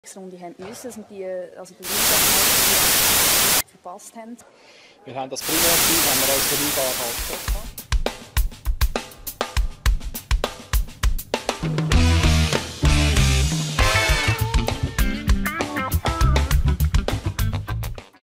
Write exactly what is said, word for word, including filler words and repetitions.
Runde haben müssen und die, also die Liga verpasst haben. Wir haben das Primärziel haben wir uns vorübergehalten.